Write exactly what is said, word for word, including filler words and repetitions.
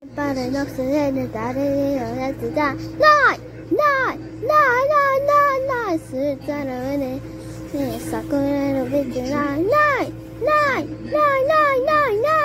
バレのくせで誰にのやつじゃないないないないないないスーツの上で桜のビッチないないないないないないない